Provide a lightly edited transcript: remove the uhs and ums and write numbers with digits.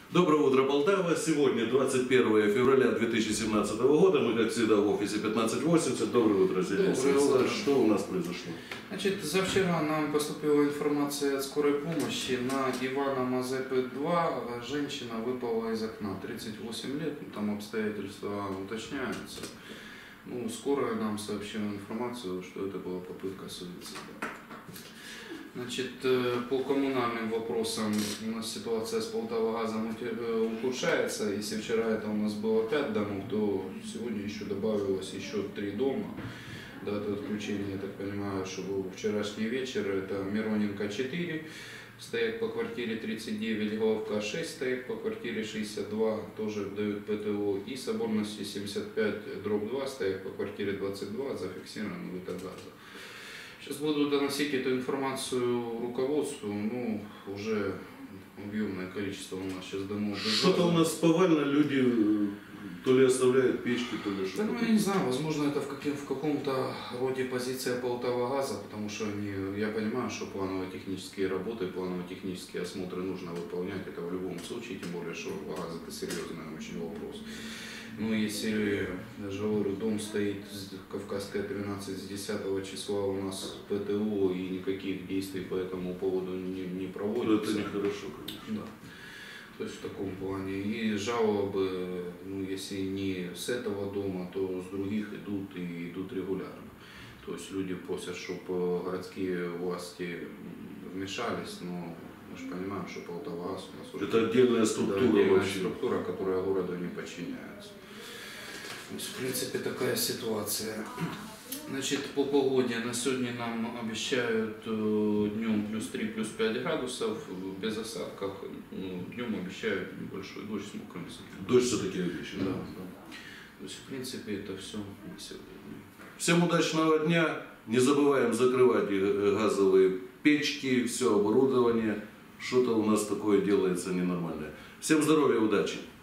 Доброе утро, Полтава. Сегодня 21 февраля 2017 года. Мы, как всегда, в офисе 1580. Доброе утро, Сергей. Доброе утро. Что у нас произошло? Значит, завчера нам поступила информация от скорой помощи. На Ивана Мазепы 2 женщина выпала из окна, 38 лет, там обстоятельства уточняются. Ну, скорая нам сообщила информацию, что это была попытка суицида. Значит, по коммунальным вопросам у нас ситуация с Полтавагазом ухудшается. Если вчера это у нас было 5 домов, то сегодня еще добавилось еще 3 дома. Дата отключения, я так понимаю, что был вчерашний вечер. Это Мироненко 4, стоят по квартире 39, Головка 6, стоит по квартире 62, тоже дают ПТО. И Соборности 75/2, стоят по квартире 22, зафиксирован выток газа. Сейчас буду доносить эту информацию руководству, ну, уже объемное количество у нас сейчас домов. Что-то у нас повально люди то ли оставляют печки, то ли что-то. Да, ну, я не знаю, возможно, это в каком-то роде позиция Полтавагаза, потому что я понимаю, что планово-технические работы, планово-технические осмотры нужно выполнять, это в любом случае, тем более, что газ это серьезный очень вопрос. Но если, даже говорю, дом стоит, Кавказская 13, с 10 числа у нас ПТО и никаких действий по этому поводу не проводятся. Это нехорошо, конечно. Да. То есть в таком плане. И жалобы, ну, если не с этого дома, то с других идут и идут регулярно. То есть люди просят, чтобы городские власти вмешались, но мы же понимаем, что Полтавагаз у нас уже... Это отдельная структура, структура, которая городу не подчиняется. То есть, в принципе, такая ситуация. Значит, по погоде на сегодня нам обещают днем плюс 3, плюс 5 градусов, без осадков. Ну, днем обещают небольшой дождь с мокрым снегом. Дождь все-таки обещан. Да. То есть, в принципе, это все на сегодня. Всем удачного дня. Не забываем закрывать газовые печки, все оборудование. Что-то у нас такое делается ненормальное. Всем здоровья и удачи.